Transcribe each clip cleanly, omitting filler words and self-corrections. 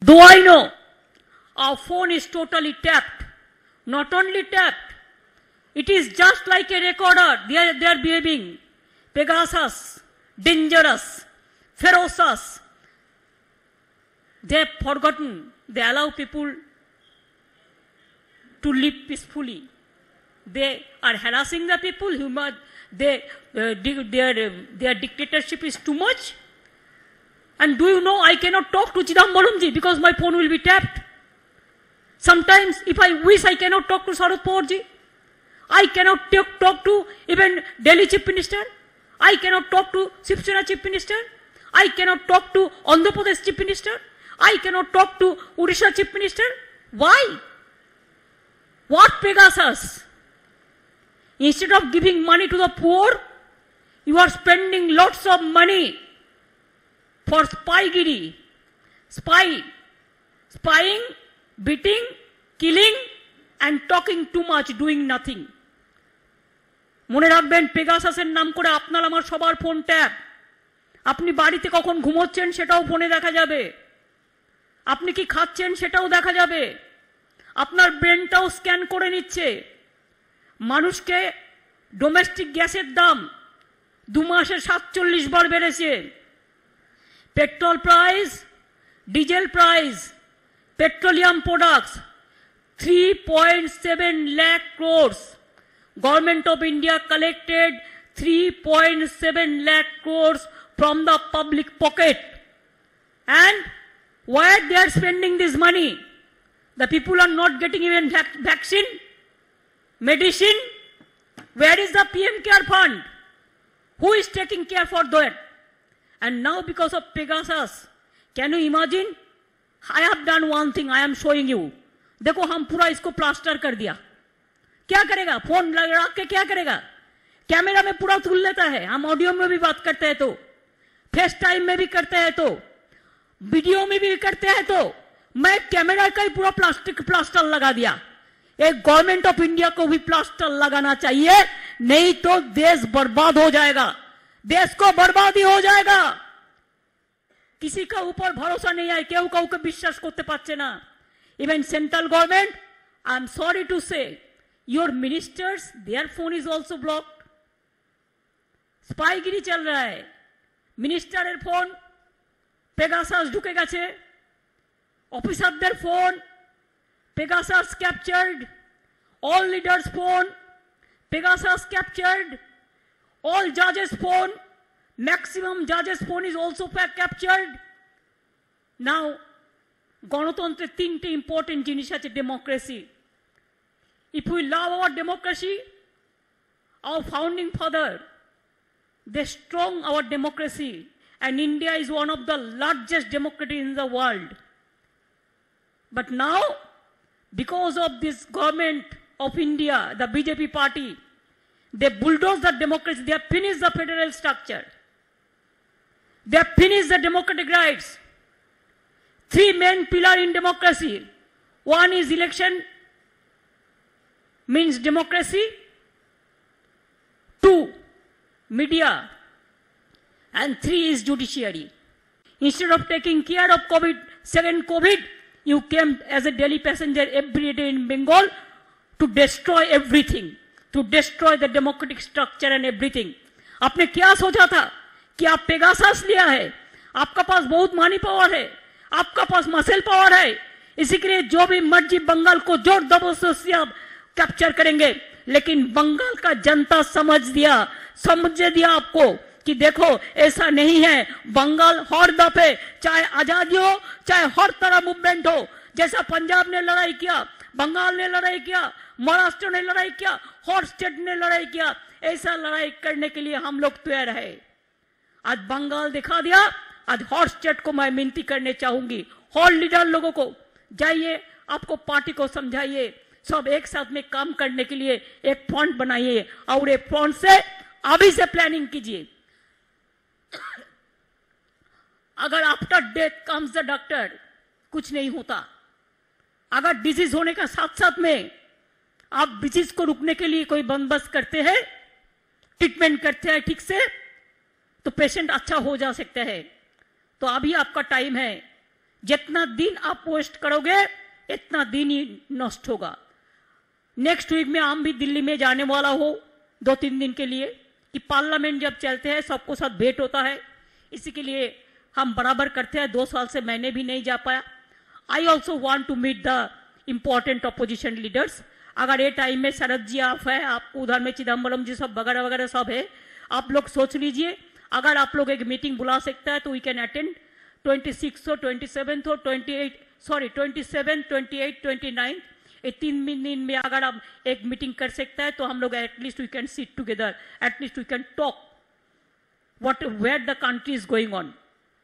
Though I know our phone is totally tapped, not only tapped, it is just like a recorder. They are behaving Pegasus, dangerous, ferocious. They have forgotten. They allow people to live peacefully. They are harassing the people. Their dictatorship is too much. And do you know, I cannot talk to Chidambaramji because my phone will be tapped. Sometimes, if I wish, I cannot talk to Sharad Pawarji. I cannot talk to even Delhi Chief Minister. I cannot talk to Shiv Sena Chief Minister. I cannot talk to Andhra Pradesh Chief Minister. I cannot talk to Odisha Chief Minister. Why? What Pegasus? Instead of giving money to the poor, you are spending lots of money for spygiri. Spying, beating, killing, and talking too much, doing nothing. মনে রাখবেন, পেগাসাসের নাম করে আপনার আমার সবার phone tap. আপনি বাড়িতে কখন ঘুমোচ্ছেন সেটাও ফোনে দেখা যাবে। আপনি কি খাচ্ছেন সেটাও দেখা যাবে। আপনার ব্রেনটাও স্ক্যান করে নিচ্ছে। মানুষকে ডোমেস্টিক গ্যাসের দাম 2 মাসে 47 বার বেড়েছে। Petrol price, diesel price, petroleum products 3.7 lakh crores. Government of India collected 3.7 lakh crores from the public pocket. And where they are spending this money? The people are not getting even vaccine, medicine. Where is the PM Care Fund? Who is taking care for that? And now because of Pegasus, can you imagine? I have done one thing, I am showing you. देखो हम पूरा इसको plaster कर दिया। क्या करेगा? Phone रख के क्या करेगा? कैमरा में पूरा तुल लेता है। हम ऑडियो में भी बात करते हैं तो, फेस टाइम में भी करते हैं तो, वीडियो में भी करते हैं तो, मैं कैमरा का ही पूरा प्लास्टर लगा दिया। एक गवर्नमेंट ऑफ इंडिया को भी प्लास्टर लगाना चाहिए, नहीं तो देश बर्बाद हो जाएगा। देश को बर्बादी हो जाएगा। किसी का ऊपर भरोसा नहीं है, केउ काउके विश्वास करते पाচ্ছে না। Even central government, I am sorry to say, your ministers, their phone is also blocked. स्पाईगिरी चल रहा है। मिनिस्टारेर फोन पेगासास ढुके গেছে, অফিসারদের phone Pegasus captured, all leaders phone Pegasus captured, all judges phone, maximum judges phone is also captured. Now গণতন্ত্রের 3টে important জিনিস আছে democracy. If we love our democracy, our founding father, they strong our democracy, and India is one of the largest democracies in the world. But now, because of this government of India, the BJP party, they bulldoze the democracy, they have finished the federal structure. They have finished the democratic rights. 3 main pillars in democracy. One is election, means democracy. 2, media. And 3 is judiciary. Instead of taking care of second COVID, you came as a daily passenger every day in Bengal to destroy everything, to destroy the democratic structure and everything. आपने क्या सोचा था कि आप पेगासास लिया है, आपका पास बहुत मनी पावर है, आपका पास मसल पावर है, इसी के लिए जो भी मर्जी बंगाल को जोर जबरदस्ती से आप कैप्चर करेंगे। लेकिन बंगाल का जनता समझ दिया आपको कि देखो ऐसा नहीं है। बंगाल हर दफे, चाहे आजादी हो, चाहे हर तरह मूवमेंट हो, जैसा पंजाब ने लड़ाई किया, बंगाल ने लड़ाई किया, महाराष्ट्र ने लड़ाई किया, हर स्टेट ने लड़ाई किया, ऐसा लड़ाई करने के लिए हम लोग तैयार है। आज बंगाल दिखा दिया। आज हर स्टेट को मैं विनती करने चाहूंगी, हर लीडर लोगों को, जाइए आपको पार्टी को समझाइए, सब एक साथ में काम करने के लिए एक फंड बनाइए और एक फंड से अभी से प्लानिंग कीजिए। अगर after death comes the doctor, कुछ नहीं होता। अगर डिजीज होने का साथ साथ में आप डिजीज को रुकने के लिए कोई बंदोबस्त करते हैं, ट्रीटमेंट करते हैं ठीक से, तो पेशेंट अच्छा हो जा सकता है। तो अभी आपका टाइम है जितना दिन आप वेस्ट करोगे इतना दिन ही नष्ट होगा। नेक्स्ट वीक में हम भी दिल्ली में जाने वाला हो 2-3 दिन के लिए, कि पार्लियामेंट जब चलते हैं सबको साथ भेंट होता है, इसी के लिए हम बराबर करते हैं। 2 साल से मैंने भी नहीं जा पाया। I also want to meet the important opposition leaders. अगर ये टाइम में शरद जी आप है, आपको उधर में चिदम्बरम जी सब वगैरह वगैरह सब है, आप लोग सोच लीजिए अगर आप लोग एक मीटिंग बुला सकता है तो वी कैन अटेंड 26 हो 27 हो 27 28 29 ये 3 दिन में अगर आप एक मीटिंग कर सकता है तो हम लोग at least we can sit together, at least we can talk what where the country is going on.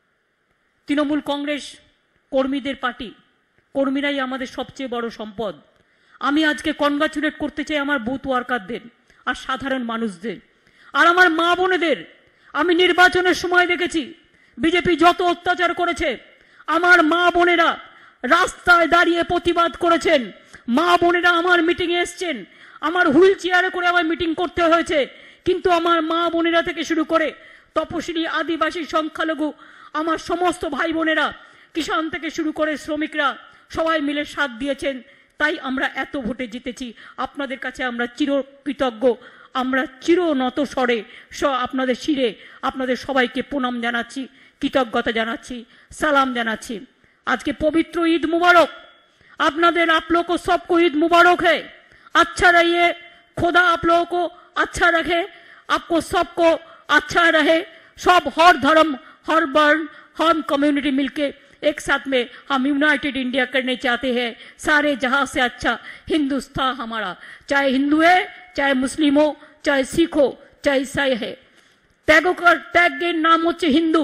Trinamool Congress কর্মীদের পার্টি, কর্মীরাই আমাদের সবচেয়ে বড় সম্পদ। আমি আজকে কনগ্রাচুলেট করতে চাই আমার বুথ ওয়ার্কারদের আর সাধারণ মানুষদের আর আমার মা বোনেদের। আমি নির্বাচনের সময় দেখেছি বিজেপি যত অত্যাচার করেছে, আমার মা বোনেরা রাস্তায় দাঁড়িয়ে প্রতিবাদ করেছেন। মা বোনেরা আমার মিটিংয়ে এসছেন, আমার হুইল চেয়ারে করে আমার মিটিং করতে হয়েছে, কিন্তু আমার মা বোনেরা থেকে শুরু করে তপশিলি আদিবাসী সংখ্যালঘু আমার সমস্ত ভাই বোনেরা, কিষাণ থেকে শুরু করে শ্রমিকরা সবাই মিলে সাথ দিয়েছেন। তাই আমরা এত ভোটে জিতেছি। আপনাদের কাছে আমরা চিরকৃতজ্ঞ, আমরা চিরনত স্বরে আপনাদের শিরে আপনাদের সবাইকে প্রণাম জানাচ্ছি, কৃতজ্ঞতা জানাচ্ছি, সালাম জানাচ্ছি। আজকে পবিত্র ঈদ মুবারক আপনাদের, आप लोग को सबको ईद मुबारक है। अच्छा रहिए, खुदा आप लोगों को अच्छा रखे, आपको सबको अच्छा रहे। सब हर धर्म हर वर्ण हर कम्युनिटी मिलके एक साथ में हम यूनाइटेड इंडिया करने चाहते हैं। सारे जहां से अच्छा हिंदुस्तान हमारा, चाहे हिंदू है, चाहे मुस्लिम हो, चाहे सिख हो, चाहे ईसाई है। त्याग के नाम होच्छे हिंदू,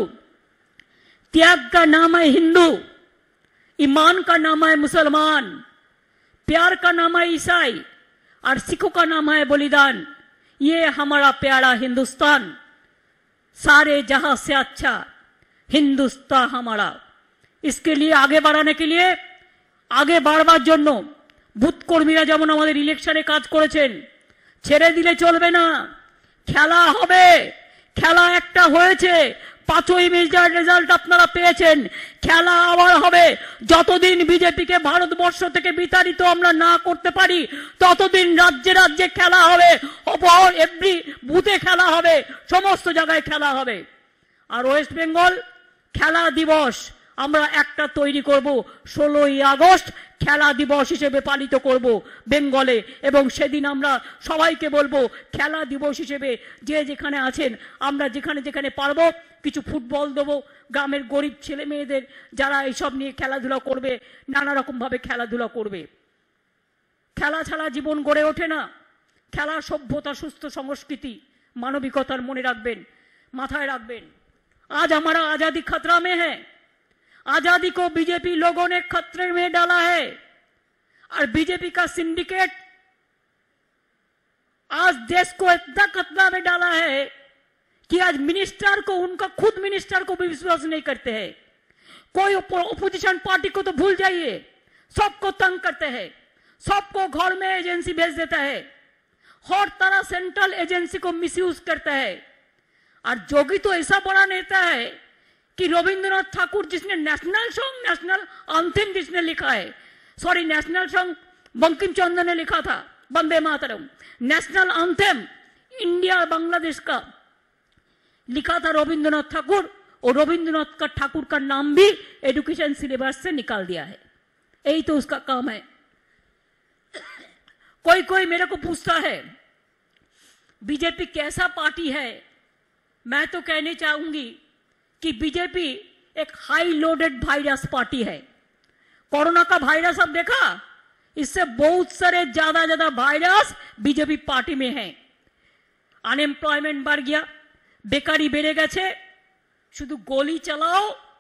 त्याग का नाम है हिंदू, ईमान का नाम है मुसलमान, प्यार का नाम है ईसाई और सिखों का नाम है बलिदान। ये हमारा प्यारा हिंदुस्तान, सारे जहां से अच्छा हिंदुस्तान हमारा। इसके लिए आगे बढ़ाने के लिए आगे বাড়বার জন্য বুথ কর্মীরা যেমন আমাদের ইলেকশনে কাজ করেছেন, ছেড়ে দিলে চলবে না। খেলা হবে, খেলা একটা হয়েছে, 5ই মের রেজাল্ট আপনারা পেয়েছেন, খেলা আবার হবে। যতদিন বিজেপিকে ভারতবর্ষ থেকে বিতাড়িত আমরা না করতে পারি ততদিন রাজ্যে রাজ্যে খেলা হবে, এভরি বুথে খেলা হবে, সমস্ত জায়গায় খেলা হবে। আর ওয়েস্ট বেঙ্গল খেলা দিবস আমরা একটা তৈরি করব, 16ই আগস্ট খেলা দিবস হিসেবে পালিত করব বেঙ্গলে। এবং সেদিন আমরা সবাইকে বলবো খেলা দিবস হিসেবে যে যেখানে আছেন আমরা যেখানে যেখানে পারবো কিছু ফুটবল দেবো, গ্রামের গরিব ছেলে মেয়েদের যারা এইসব নিয়ে খেলাধুলা করবে, নানা রকম ভাবে খেলাধুলা করবে। খেলা ছাড়া জীবন গড়ে ওঠে না। খেলা সভ্যতা, সুস্থ সংস্কৃতি, মানবিকতার মনে রাখবেন, মাথায় রাখবেন। आज हमारा आजादी खतरा में है। आजादी को बीजेपी लोगों ने खतरे में डाला है और बीजेपी का सिंडिकेट आज देश को इतना खतरा में डाला है कि आज मिनिस्टर को, उनका खुद मिनिस्टर को भी विश्वास नहीं करते हैं। कोई ओपोजिशन पार्टी को तो भूल जाइए, सबको तंग करते हैं, सबको घर में एजेंसी भेज देता है, हर तरह सेंट्रल एजेंसी को मिसयूज करता है। और जोगी तो ऐसा बड़ा नेता है कि रविंद्रनाथ ठाकुर जिसने नेशनल सॉन्ग, नेशनल एंथम जिसने लिखा है, sorry national song Bankim Chandra ने लिखा था, Vande Mataram, national anthem India Bangladesh का लिखा था रविंद्रनाथ ठाकुर, और रविंद्रनाथ का ठाकुर का नाम भी एजुकेशन सिलेबस से निकाल दिया है। यही तो उसका काम है। कोई कोई मेरे को पूछता है बीजेपी कैसा पार्टी है। मैं तो कहने चाहूंगी कि बीजेपी एक हाई लोडेड वायरस पार्टी है। कोरोना का वायरस अब देखा, इससे बहुत सारे ज्यादा वायरस बीजेपी पार्टी में है। अनएम्प्लॉयमेंट बढ़ गया, बेकारी बेड़े गए, शुद्ध गोली चलाओ,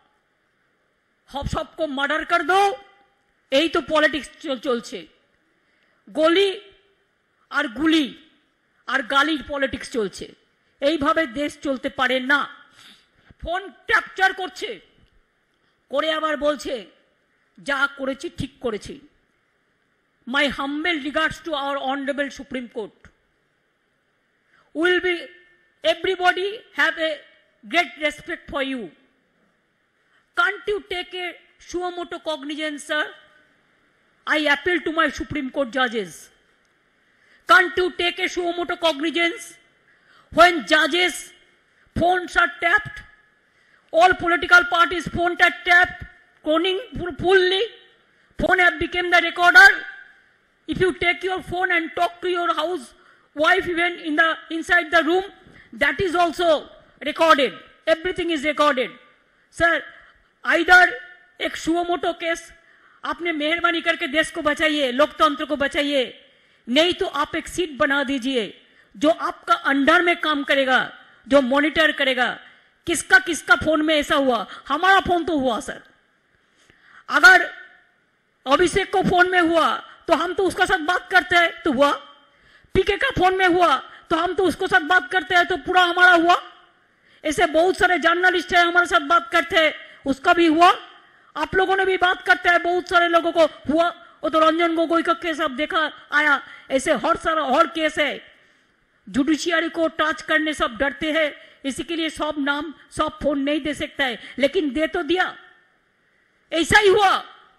सबको मर्डर कर दो, यही तो पॉलिटिक्स चलছে। गोली और गुली और गाली पॉलिटिक्स चलছে। এইভাবে দেশ চলতে পারে না। ফোন ক্যাপচার করছে, করে আবার বলছে যা করেছি ঠিক করেছি। My humble regards to our honourable supreme court. Will be everybody have a great respect for you. Can't you take a suo motu cognizance, sir. I appeal to my Supreme Court judges. Can't you take a suo motu cognizance when judges' phones are tapped? All political parties' phones are tapped, cloning fully. Phone have become the recorder. If you take your phone and talk to your housewife even inside the room, that is also recorded. Everything is recorded. Sir, either एक suo motu case आपने मेहरबानी करके देश को बचाइए, लोकतंत्र को बचाइए, नहीं तो आप एक सीट बना दीजिए जो आपका अंडर में काम करेगा, जो मॉनिटर करेगा किसका किसका फोन में ऐसा हुआ। हमारा फोन तो हुआ सर, अगर अभिषेक को फोन में हुआ तो हम तो उसका साथ बात करते हैं तो हुआ, पीके का फोन में हुआ तो हम तो उसको साथ बात करते हैं तो पूरा हमारा हुआ। ऐसे बहुत सारे जर्नलिस्ट है हमारे साथ बात करते हैं, उसका भी हुआ। आप लोगों ने भी बात करते हैं, बहुत सारे लोगों को हुआ। वो तो रंजन गोगोई का केस अब देखा आया, ऐसे हर केस है। जुडिशियरी को टच करने सब डरते हैं, इसी के लिए सब नाम सब फोन नहीं दे सकता है, लेकिन दे तो दिया। ऐसा ही हुआ।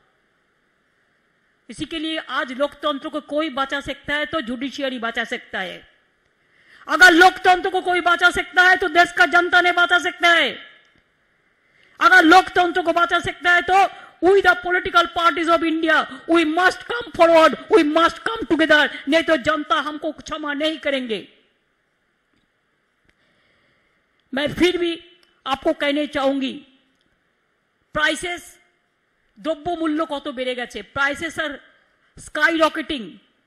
इसी के लिए आज लोकतंत्र को कोई बचा सकता है तो जुडिशियरी बचा सकता है। अगर लोकतंत्र को कोई बचा सकता है तो देश का जनता ने बचा सकता है। अगर लोकतंत्र को बचा सकता है तो we the political parties of India, we must come forward, we must come together, नहीं तो जनता हमको क्षमा नहीं करेंगे। मैं फिर भी आपको कहने चाहूंगी, प्राइसेस দ্রব্য মূল্য কত বেড়ে গেছে, prices are sky rocketing,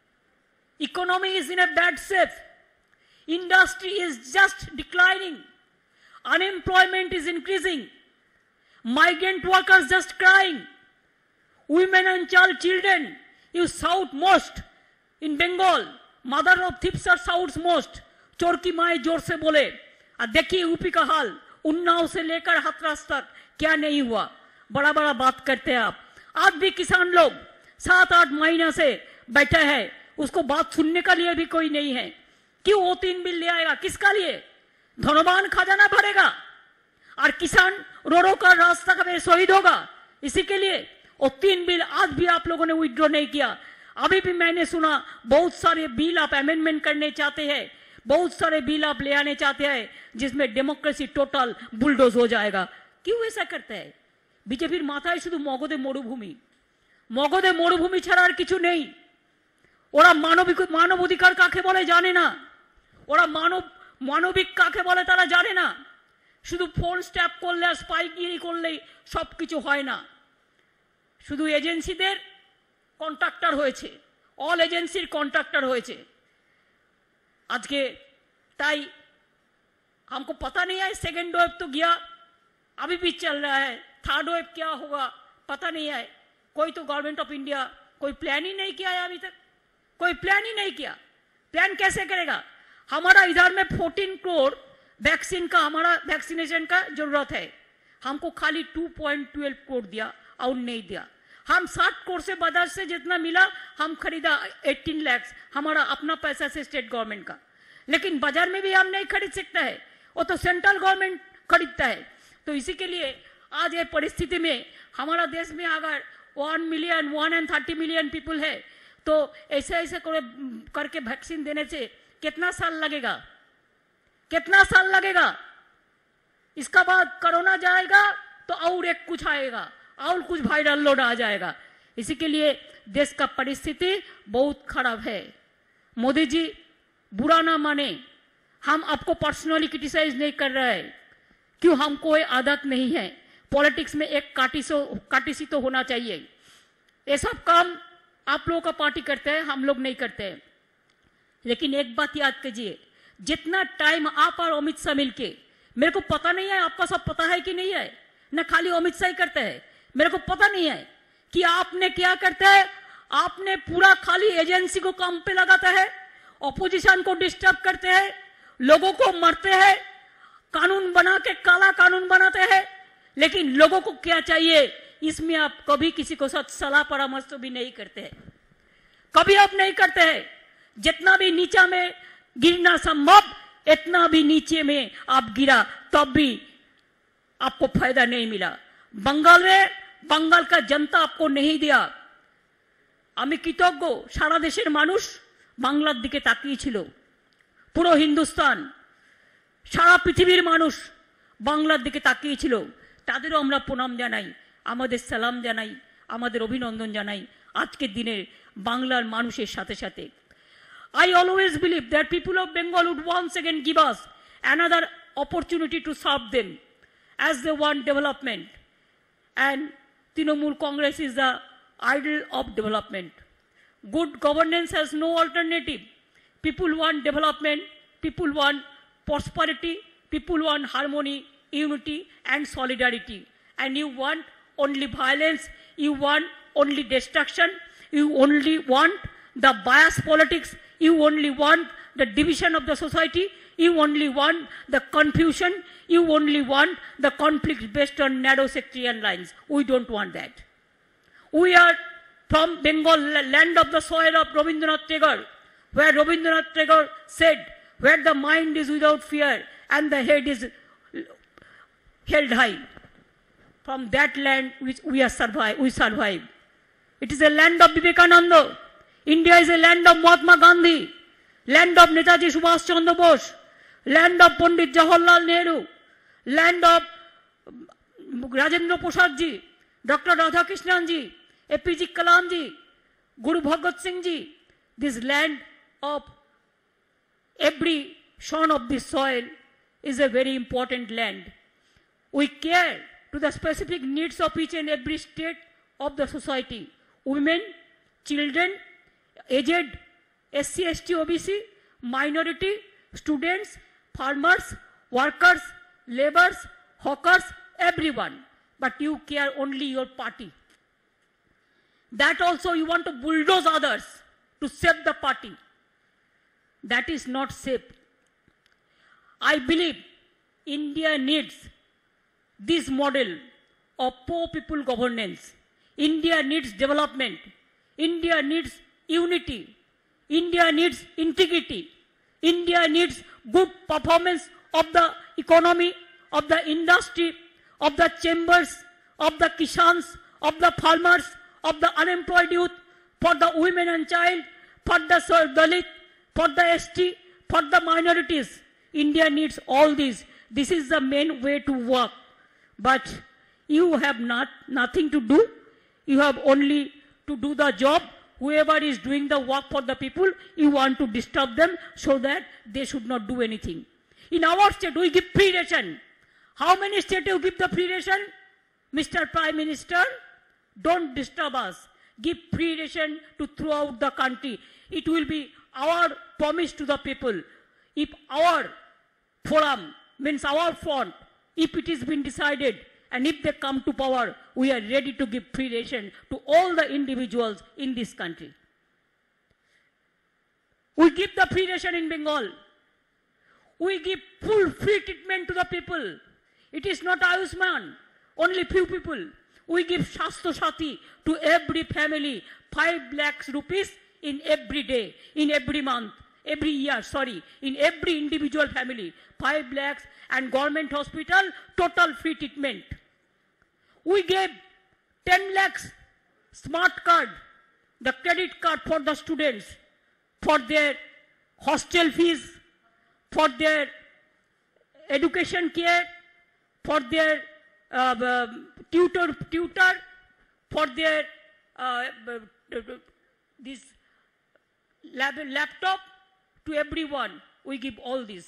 economy is in a bad shape, industry is just declining, unemployment is increasing, migrant workers just crying, women and children you shout most in Bengal, mother of thieves are shouts most, चोर की माए जोर से बोले। और देखिए UP का हाल, उन्नाव से लेकर हाथरस तक क्या नहीं हुआ। बड़ा बड़ा बात करते हैं आप। आज भी किसान लोग 7-8 महीना से बैठे हैं, उसको बात सुनने का लिए भी कोई नहीं है। क्यों वो 3 बिल ले आएगा, किसका लिए? धनवान खजाना भरेगा और किसान रोडों का रास्ता का शहीद होगा। इसी के लिए वो 3 बिल आज भी आप लोगों ने विड्रॉ नहीं किया। अभी भी मैंने सुना बहुत सारे बिल आप अमेंडमेंट करने चाहते हैं, बहुत सारे बिल आप ले आने चाहते हैं जिसमें डेमोक्रेसी टोटल बुलडोज हो जाएगा। क्यों ऐसा करते हैं? বিজেপির মাথায় শুধু মগধে মরুভূমি ছাড়া আর কিছু নেই। ওরা মানবাধিকার কাকে বলে জানে না, ওরা মানবিক কাকে বলে তারা জানে না। শুধু ফোন স্ট্যাপ করলে আর স্পাইগিরি করলেই সবকিছু হয় না। শুধু এজেন্সিদের কন্ট্রাক্টর হয়েছে, অল এজেন্সির কন্ট্রাক্টর হয়েছে আজকে। তাই हमको पता नहीं है, सेकेंड वेव तो गया, अभी भी चल रहा है, थर्ड वेव क्या होगा पता नहीं है। कोई तो गवर्नमेंट ऑफ इंडिया कोई प्लान ही नहीं किया है, अभी तक कोई प्लान ही नहीं किया। प्लान कैसे करेगा? हमारा इधर में 14 करोड़ वैक्सीन का, हमारा वैक्सीनेशन का जरूरत है, हमको खाली 2.12 करोड़ दिया और नहीं दिया। हम 60 करोड़ से बाजार से जितना मिला हम खरीदा 18 लाख हमारा अपना पैसा से स्टेट गवर्नमेंट का, लेकिन बाजार में भी हम नहीं खरीद सकता है, वो तो सेंट्रल गवर्नमेंट खरीदता है। तो इसी के लिए आज ये परिस्थिति में हमारा देश में अगर 130 मिलियन पीपल है तो ऐसे ऐसे करके वैक्सीन देने से कितना साल लगेगा, कितना साल लगेगा? इसका बाद कोरोना जाएगा तो और एक कुछ आएगा और कुछ वायरल लोड आ जाएगा। इसी के लिए देश का परिस्थिति बहुत खराब है। मोदी जी बुरा ना माने, हम आपको पर्सनली क्रिटिसाइज नहीं कर रहे हैं, क्यों हम कोई आदत नहीं है। पॉलिटिक्स में एक काटिसी तो होना चाहिए। ये सब काम आप लोगों का पार्टी करते हैं, हम लोग नहीं करते हैं। लेकिन एक बात याद कीजिए, जितना टाइम आप और अमित शाह मिलके, मेरे को पता नहीं है आपका सब पता है कि नहीं है, न खाली अमित शाह ही करते हैं, मेरे को पता नहीं है कि आपने क्या करते हैं। आपने पूरा खाली एजेंसी को काम पे लगाता है, ऑपोजिशन को डिस्टर्ब करते हैं, लोगों को मारते हैं, कानून बना के काला कानून बनाते हैं। लेकिन लोगों को क्या चाहिए, इसमें आप कभी किसी को साथ सलाह परामर्श तो भी नहीं करते हैं, कभी आप नहीं करते हैं। जितना भी नीचा में गिरना संभव इतना भी नीचे में आप गिरा, तब भी आपको फायदा नहीं मिला। बंगाल में बंगाल का जनता आपको नहीं दिया। আমি কৃতজ্ঞ সারা দেশের মানুষ বাংলার দিকে তাকিয়েছিল, পুরো হিন্দুস্তান সারা পৃথিবীর মানুষ বাংলার দিকে তাকিয়েছিল, তাদেরও আমরা প্রণাম জানাই, আমাদের সালাম জানাই, আমাদের অভিনন্দন জানাই আজকের দিনে বাংলার মানুষের সাথে সাথে। I always believe that people of Bengal would once again give us another opportunity to serve them as they want development, and Trinamool Congress is the idol of development. Good governance has no alternative. People want development, people want prosperity, people want harmony, unity and solidarity. And you want only violence, you want only destruction, you only want the bias politics, you only want the division of the society, you only want the confusion, you only want the conflict based on narrow sectarian lines. We don't want that. We are from Bengal, land of the soil of Rabindranath Tagore, where Rabindranath Tagore said, where the mind is without fear and the head is held high. From that land which we survive. It is a land of Vivekananda. India is a land of Mahatma Gandhi, land of Netaji Subhash Chandra Bose, land of Pandit Jawaharlal Nehru, land of Rajendra Prasad ji, Dr. Radhakrishnan ji, APJ Kalam ji, Guru Bhagat Singh ji. This land of every son of this soil is a very important land. We care to the specific needs of each and every state of the society. Women, children, aged, SC, ST, OBC, minority, students, farmers, workers, laborers, hawkers, everyone. But you care only your party. That also you want to bulldoze others to save the party. That is not safe. I believe India needs this model of poor people governance. India needs development. India needs unity. India needs integrity. India needs good performance of the economy, of the industry, of the chambers, of the Kishans, of the farmers, of the unemployed youth, for the women and child, for the Dalit, for the ST, for the minorities. India needs all these. This is the main way to work. But you have nothing to do. You have only to do the job. Whoever is doing the work for the people, you want to disturb them so that they should not do anything. In our state, we give free ration. How many states you give the free ration? Mr. Prime Minister, don't disturb us. Give free ration to throughout the country. It will be our promise to the people. If our forum, means our front, if it is been decided and if they come to power, we are ready to give free ration to all the individuals in this country. We give the free ration in Bengal. We give full free treatment to the people. It is not Ayushman, only few people. We give Shastro Sati to every family, 5 lakhs rupees in every day, in every month, every year, in every individual family, 5 lakhs, and government hospital, total free treatment. We gave 10 lakhs smart card, the credit card for the students, for their hostel fees, for their education care, for their tutor, for their this laptop, to everyone. We give all this.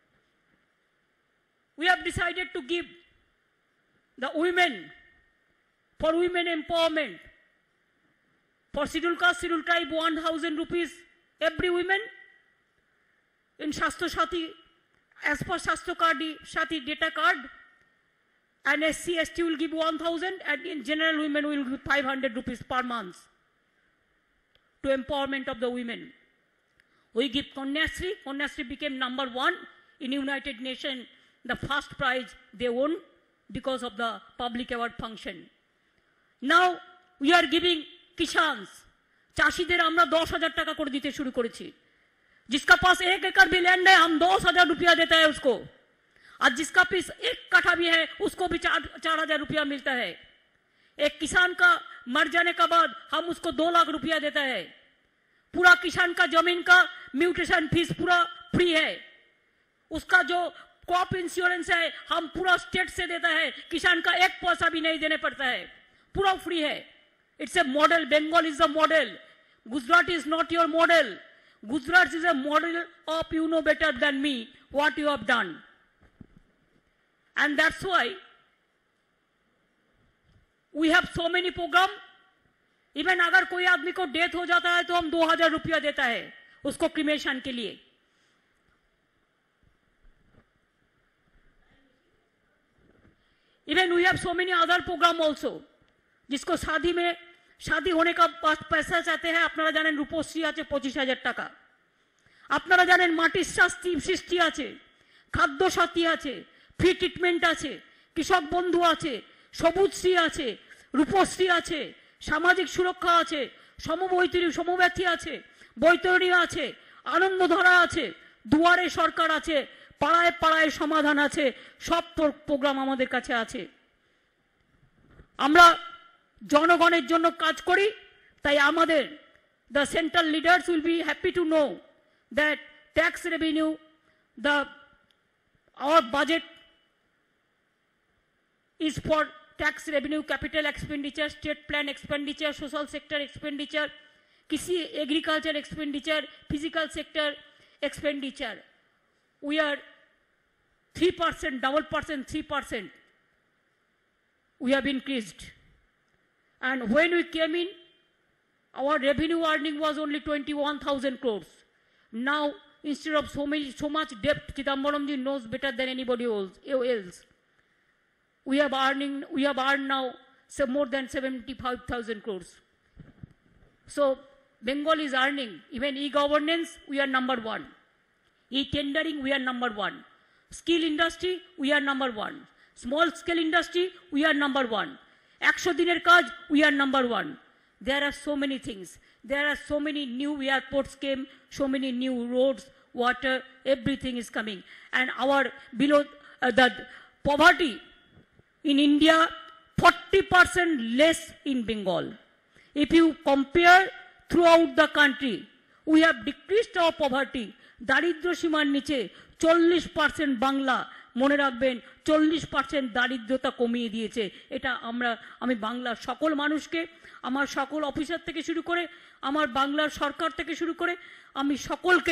We have decided to give the women, for women empowerment, for scheduled caste, scheduled tribe, 1,000 rupees every woman. In Shastro Sati, as per Shastro Sati data card, and SC, ST will give 1,000, and in general women will give 500 rupees per month to empowerment of the women. We give Kanyasri. Kanyasri became #1 in United Nations, the first prize they won because of the public award function. Now we are giving Kishans. চাষিদের আমরা 10,000 টাকা করে দিতে শুরু করেছি। जिसका पास 1 एकड़ भी लैंड है, हम 2,000 रुपया देता है उसको, और जिसका पास 1 कट्ठा भी है उसको भी 4,000 रुपया मिलता है। एक किसान का मर जाने के बाद हम उसको 2 लाख रुपया देता है। पूरा किसान का जमीन का म्यूटेशन फीस पूरा फ्री है। उसका जो क्रॉप इंश्योरेंस है हम पूरा स्टेट से देता है, किसान का 1 पैसा भी नहीं देने पड़ता है, पूरा फ्री है। It's a model. Bengal is the model. Gujarat is not your model. Gujarat is a model of you know better than me what you have done. And that's why we have so many program. Even अगर कोई आदमी को death हो जाता है तो हम 2000 रुपया देता है उसको क्रिमेशन के लिए। Even we have so many other program also. जिसको शादी होने का पैसा चाहते हैं, আপনারা জানেন রূপশ্রী আছে 25,000 টাকা, আপনারা জানেন মাটির সৃষ্টি আছে, খাদ্য সাথী আছে, ফ্রি ট্রিটমেন্ট আছে, কৃষক বন্ধু আছে, সবুজশ্রী আছে, রূপশ্রী আছে, সামাজিক সুরক্ষা আছে, সমব্যথী আছে, বৈতরণী আছে, আনন্দধারা আছে, দুয়ারে সরকার আছে, পাড়ায় পাড়ায় সমাধান আছে, সব প্রোগ্রাম আমাদের কাছে আছে। আমরা জনগণের জন্য কাজ করি, তাই আমাদের the central leaders will be happy to know that tax revenue, our budget is for tax revenue, capital expenditure, state plan expenditure, social sector expenditure, kisi agriculture expenditure, physical sector expenditure. We are 3%, double percent, 3%. We have increased. And when we came in, our revenue earning was only 21,000 crores. Now, instead of so much debt, Chidambaramji knows better than anybody else. We have earned now more than 75,000 crores. So, Bengal is earning. Even e-governance, we are number 1. E-tendering, we are number 1. Skill industry, we are number 1. Small scale industry, we are number 1. 100 দিনের কাজ, we are number 1. There are so many things. There are so many new airports came, so many new roads, water, everything is coming. And our below the poverty in India, 40% less in Bengal. If you compare throughout the country, we have decreased our poverty. দারিদ্র সীমার নিচে 40% বাংলা, মনে রাখবেন 40% দারিদ্রতা কমিয়ে দিয়েছে। এটা আমি বাংলার সকল মানুষকে, আমার সকল অফিসার থেকে শুরু করে, আমার বাংলার সরকার থেকে শুরু করে আমি সকলকে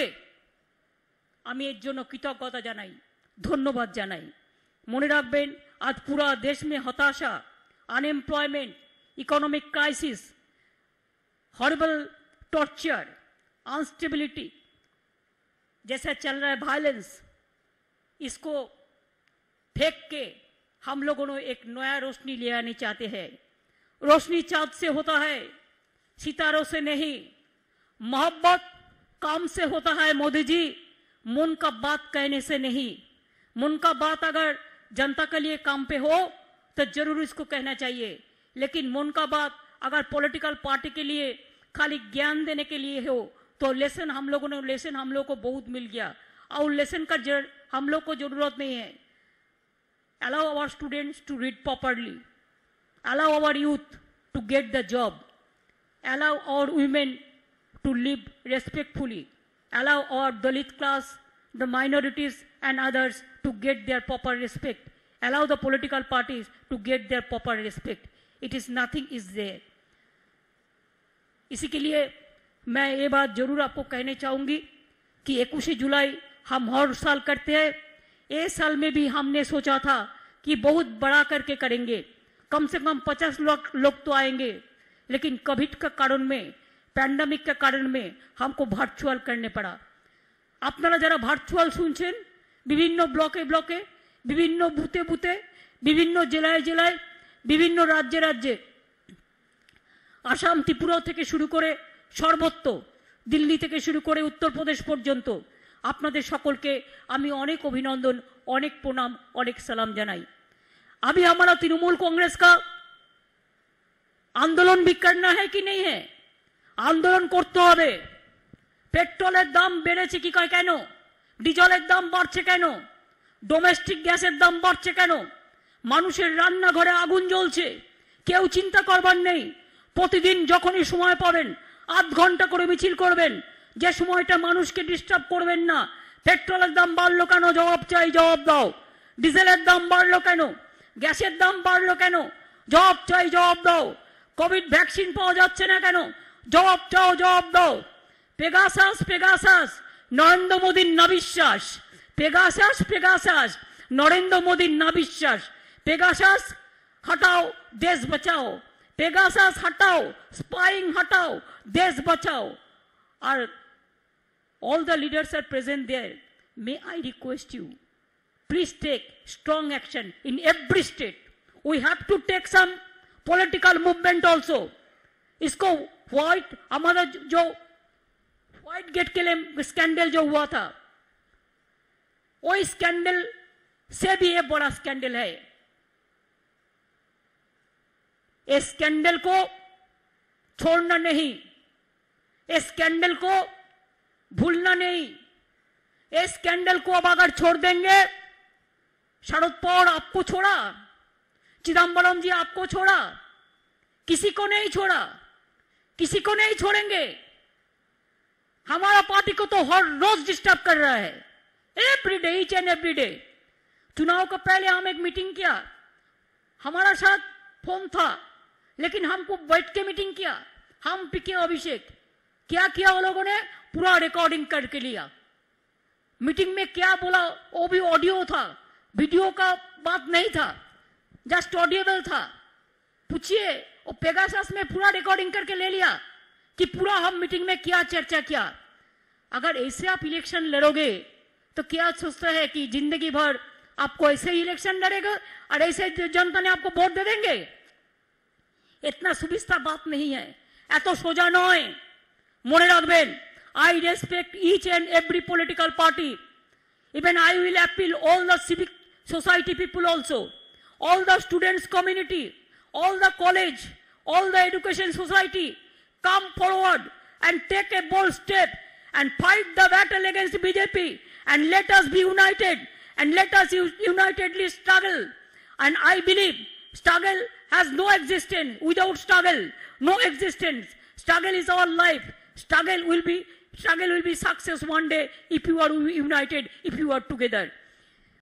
আমি এর জন্য কৃতজ্ঞতা জানাই, ধন্যবাদ জানাই। মনে রাখবেন আজ পুরা দেশ में হতাশা, unemployment, economic crisis, horrible torture, instability जैसा चल रहा है, वायलेंस, इसको फेंक के हम लोगों ने एक नया रोशनी ले आने चाहते हैं। रोशनी चाँद से होता है, सितारों से नहीं। मोहब्बत काम से होता है मोदी जी, मन का बात कहने से नहीं। मन का बात अगर जनता के लिए काम पे हो तो जरूर इसको कहना चाहिए, लेकिन मन का बात अगर पॉलिटिकल पार्टी के लिए खाली ज्ञान देने के लिए हो तो लेसन हम लोगों को बहुत मिल गया, और लेसन का हम लोग को जरूरत नहीं है। Allow our students to read properly, allow our youth to get the job, allow our women to live respectfully, allow our Dalit class, the minorities and others to get their proper respect, allow the political parties to get their proper respect. It is nothing is there. इसी के लिए मैं ये बात जरूर आपको कहने चाहूंगी कि 21 जुलाई हम हर साल करते हैं। इस साल में भी हमने सोचा था कि बहुत बड़ा करके करेंगे, कम से कम 50 लोग तो आएंगे, लेकिन कोविड का कारण में, पैंडेमिक के कारण में हमको ভার্চুয়াল करने पड़ा। আপনারা যারা ভার্চুয়াল শুনছেন, বিভিন্ন ব্লকে ব্লকে, বিভিন্ন বুথে বুথে, বিভিন্ন জেলায় জেলায়, বিভিন্ন রাজ্যে রাজ্যে, আসাম ত্রিপুরা থেকে শুরু করে সর্বত্র, দিল্লি থেকে শুরু করে উত্তরপ্রদেশ পর্যন্ত আপনাদের সকলকে আমি অনেক অভিনন্দন, অনেক প্রণাম, অনেক সালাম জানাই। अभी हमारा तृणमूल कांग्रेस का आंदोलन भी करना है कि नहीं है? आंदोलन करते হবে। পেট্রোলের দাম বেড়েছে কি কেন? ডিজেলের দাম বাড়ছে কেন? ডোমেস্টিক গ্যাসের দাম বাড়ছে কেন? মানুষের রান্নাঘরে আগুন জ্বলছে, কেউ চিন্তা করবার নেই। প্রতিদিন যখনই সময় পাবেন 8 ঘন্টা করে মিছিল করবেন, যে সময়টা মানুষকে ডিস্টার্ব করবেন না। পেট্রোলের দাম বাড়লো কেন? জবাব চাই, জবাব দাও। ডিজেলের দাম বাড়লো কেন? গ্যাসের দাম বাড়লো কেন? জবাব চাই, জবাব দাও। কোভিড ভ্যাকসিন পাওয়া যাচ্ছে না কেন? জবাব চাও, জবাব দাও। পেগাসাস পেগাসাস নরেন্দ্র মোদীর না বিশ্বাস। পেগাসাস পেগাসাস নরেন্দ্র মোদীর না বিশ্বাস। পেগাসাস हटाओ देश बचाओ, पेगासास हटाओ, स्पाइंग हटाओ, देश बचाओ। और all the leaders are present there. May I request you, please take strong action in every state. We have to take some political movement also. इसको व्हाइट हमारा जो व्हाइट गेट के लिए स्कैंडल जो हुआ था, वो स्कैंडल से भी ये बड़ा स्कैंडल है। इस स्कैंडल को छोड़ना नहीं, इस स्कैंडल को भूलना नहीं। इस स्कैंडल को अब अगर छोड़ देंगे, शरद पवार आपको छोड़ा, चिदम्बरम जी आपको छोड़ा, किसी को नहीं छोड़ा, किसी को नहीं छोड़ेंगे। हमारा पार्टी को तो हर रोज डिस्टर्ब कर रहा है, every day, each and every day. चुनाव को पहले हम एक मीटिंग किया, हमारा साथ फोन था, लेकिन हमको बैठ के मीटिंग किया। हम पीके अभिषेक क्या किया, वो लोगों ने पूरा रिकॉर्डिंग करके लिया। मीटिंग में क्या बोला वो भी ऑडियो था, वीडियो का बात नहीं था, जस्ट ऑडियोबल था। पूछिए, वो पेगासस में पूरा रिकॉर्डिंग करके ले लिया कि पूरा हम मीटिंग में क्या चर्चा किया। अगर ऐसे आप इलेक्शन लड़ोगे तो क्या सोचता है कि जिंदगी भर आपको ऐसे ही इलेक्शन लड़ेगा और ऐसे जनता ने आपको वोट दे देंगे? इतना सुविस्ता बात नहीं है, एत सोजा नय। मने रखबेन, I respect each and every political party. Even I will appeal all the civic society people also, all the students community, all the college, all the education society, come forward and take a bold step and fight the battle against BJP, and let us be united, and let us unitedly struggle. And I believe struggle has no existence without struggle, no existence. Struggle is our life. Struggle will be success one day if you are united, if you are together.